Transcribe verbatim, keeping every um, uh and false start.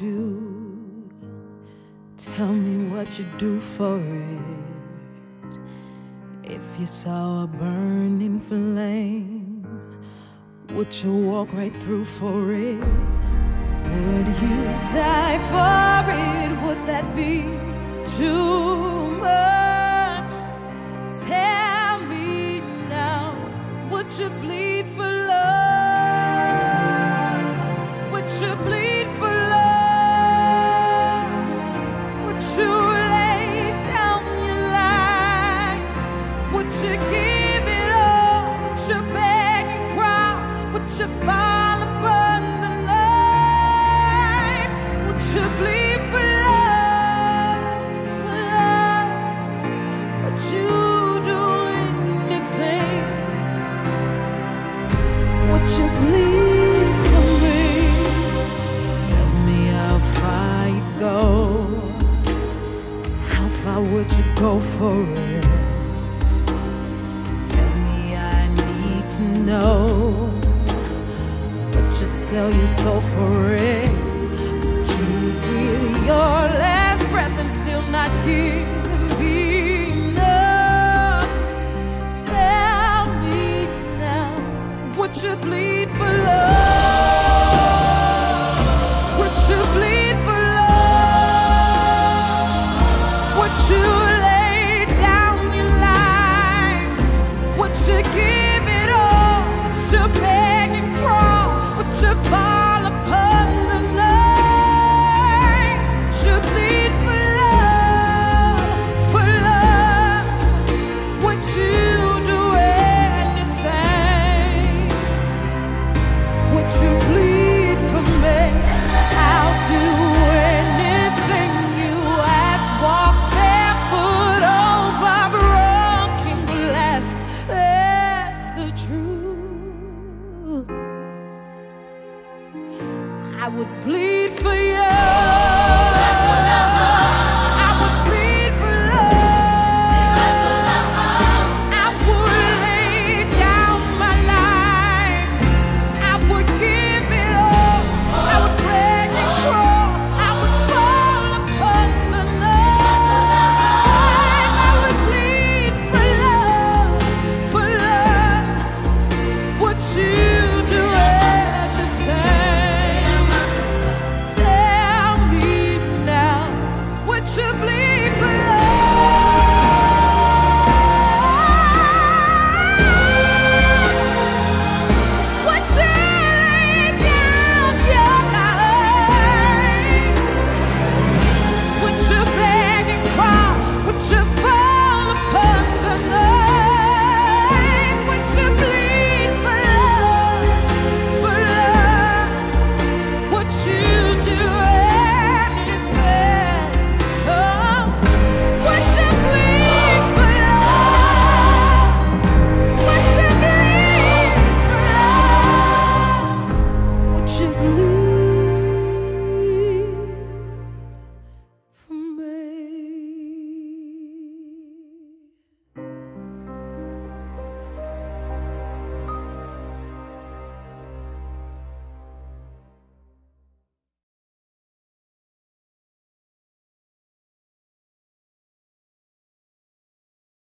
do? Tell me what you do for it. If you saw a burning flame, would you walk right through for it? Would you die for it? Would that be too much? Tell me now, would you bleed for love? Would you bleed for love? Would you lay down your life? Would you give it all? Would you beg and cry? Would you fall upon the knife? Would you bleed for love? For love? Would you do anything? Would you bleed for me? Tell me how far you go. How far would you go for it? Tell me, I need to know. Would you sell your soul for it? Would you give your last breath and still not give enough? Tell me now, would you bleed for love?